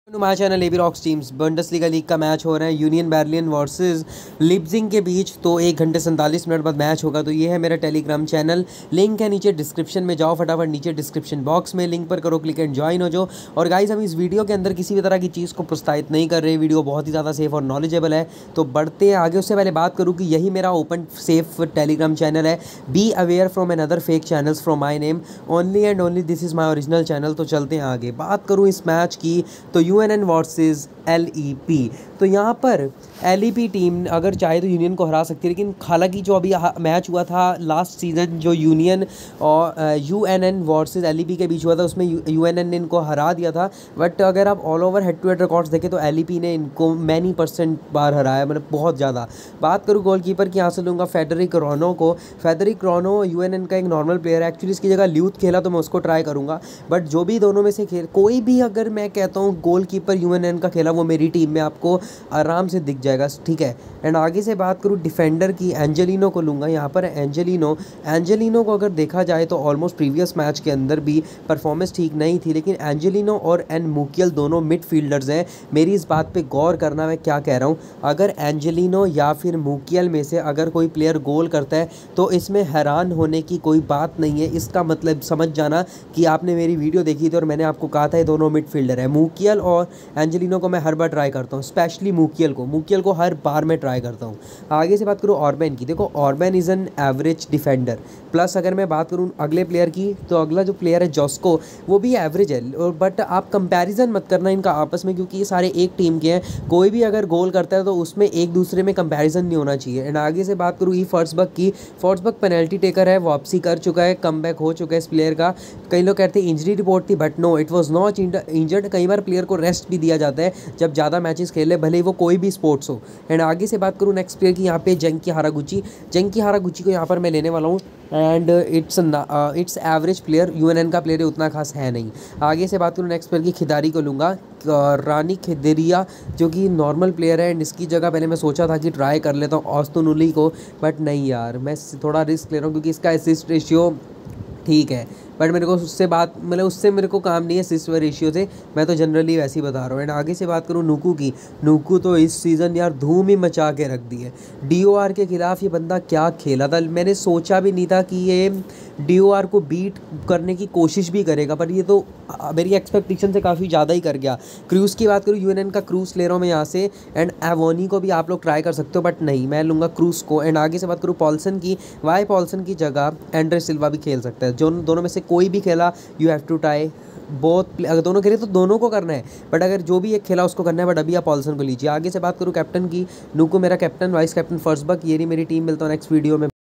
हमारे channel AB rocks teams Bundesliga league का match हो रहा है यूनियन बर्लिन वर्सेस लिप्जिंग के बीच। तो 1 घंटे 47 मिनट बाद मैच होगा। तो ये है मेरा टेलीग्राम चैनल, लिंक है नीचे डिस्क्रिप्शन में, जाओ फटाफट नीचे डिस्क्रिप्शन बॉक्स में लिंक पर करो क्लिक एंड ज्वाइन हो जाओ। और गाइज हम इस वीडियो के अंदर किसी भी तरह की चीज़ को प्रोत्साहित नहीं कर रहे, वीडियो बहुत ही ज़्यादा सेफ और नॉलेजेबल है। तो बढ़ते हैं आगे। उससे पहले बात करूँ कि यही मेरा ओपन सेफ टेलीग्राम चैनल है। Be aware from another fake channels from my name, only and only this is my original channel. तो चलते हैं आगे। बात करूँ इस मैच की तो यूएनएन वर्सेस LEP। तो यहाँ पर LEP टीम अगर चाहे तो यूनियन को हरा सकती है, लेकिन हालांकि जो अभी मैच हुआ था लास्ट सीजन जो यूनियन और UNN वर्सेस LEP के बीच हुआ था, उसमें UNN ने इनको हरा दिया था। बट अगर आप all over head to head records देखें तो LEP ने इनको मैनी % बार हराया, मतलब बहुत ज़्यादा। बात करूँ गोलकीपर की, यहाँ से लूँगा फेडरिक रोनो को। फेडरिक रोनो UNN का एक नॉर्मल प्लेयर है, एक्चुअली इसकी जगह ल्यूथ खेला तो मैं उसको ट्राई करूँगा। बट जो भी दोनों में से खेल कोई भी, अगर मैं कहता हूँ गोलकीपर UNN का खेला वो मेरी टीम में आपको आराम से दिख जाएगा, ठीक है। एंड आगे से बात करूँ डिफेंडर की, एंजेलिनो को लूँगा। यहाँ पर एंजेलिनो को अगर देखा जाए तो ऑलमोस्ट प्रीवियस मैच के अंदर भी परफॉर्मेंस ठीक नहीं थी, लेकिन एंजेलिनो और मूकियल दोनों मिडफील्डर्स हैं। मेरी इस बात पे गौर करना, मैं क्या कह रहा हूँ। अगर एंजेलिनो या फिर मूकियल में से अगर कोई प्लेयर गोल करता है तो इसमें हैरान होने की कोई बात नहीं है। इसका मतलब समझ जाना कि आपने मेरी वीडियो देखी थी और मैंने आपको कहा था ये दोनों मिडफील्डर है। मूकियल और एंजेलिनो को मैं हर बार ट्राई करता हूँ, स्पेशली मूकियल को हर बार मैं ट्राई करता हूँ। आगे से बात करूँ ऑर्बेन की, देखो Orban is an average defender. Plus अगर मैं बात करूँ अगले प्लेयर की, तो अगला जो प्लेयर है जॉस्को, वो भी एवरेज है। बट आप कंपैरिजन मत करना इनका आपस में, क्योंकि ये सारे एक टीम के हैं। कोई भी अगर गोल करता है तो उसमें एक दूसरे में कंपैरिजन नहीं होना चाहिए। एंड आगे से बात करूँ फॉर्सबर्ग की, फॉर्सबर्ग पेनल्टी टेकर है, वापसी कर चुका है, कमबैक हो चुका है इस प्लेयर का। कई लोग कहते हैं इंजरी रिपोर्ट थी, but no, it was not injured. कई बार प्लेयर को रेस्ट भी दिया जाता है जब ज़्यादा मैचेस खेले, भले ही वो कोई भी स्पोर्ट्स हो। एंड आगे से बात करूँ नेक्स्ट प्लेयर की, यहाँ पे जंकी हारागुची को यहाँ पर मैं लेने वाला हूँ। And it's average player, UNN का प्लेयर उतना खास है नहीं। आगे से बात करूँ नेक्स्ट प्लेयर की, खिदारी को लूँगा, रानी खिदरिया, जो कि नॉर्मल प्लेयर है। एंड इसकी जगह पहले मैं सोचा था कि ट्राई कर लेता हूँ ऑस्तुनुली को, बट नहीं यार, मैं थोड़ा रिस्क ले रहा हूँ क्योंकि इसका असिस्ट रेशियो ठीक है, बट मेरे को उससे मेरे को काम नहीं है असिस्ट रेशियो से, मैं तो जनरली वैसे ही बता रहा हूँ। एंड आगे से बात करूँ नूकू की, नूकू तो इस सीज़न यार धूम ही मचा के रख दी है। DOR के खिलाफ ये बंदा क्या खेला था, मैंने सोचा भी नहीं था कि ये DOR को बीट करने की कोशिश भी करेगा, पर ये तो मेरी एक्सपेक्टेशन से काफ़ी ज़्यादा ही कर गया। क्रूज़ की बात करूँ, UNN का क्रूज़ ले रहा हूँ मैं यहाँ से। एंड एवोनी को भी आप लोग ट्राई कर सकते हो, बट नहीं, मैं लूँगा क्रूज़ को। एंड आगे से बात करूँ पॉल्सन की, वाई पॉल्सन की जगह एंड्रे सिल्वा भी खेल सकता है। जो दोनों में से कोई भी खेला, you have to try both. अगर दोनों खेले तो दोनों को करना है, बट अगर जो भी एक खेला उसको करना है। बट अभी आप पॉल्सन को लीजिए। आगे से बात करूँ कैप्टन की, नूकू मेरा कैप्टन, वाइस कैप्टन फॉर्सबर्ग, ये रही मेरी टीम। मिलता हूँ नेक्स्ट वीडियो में।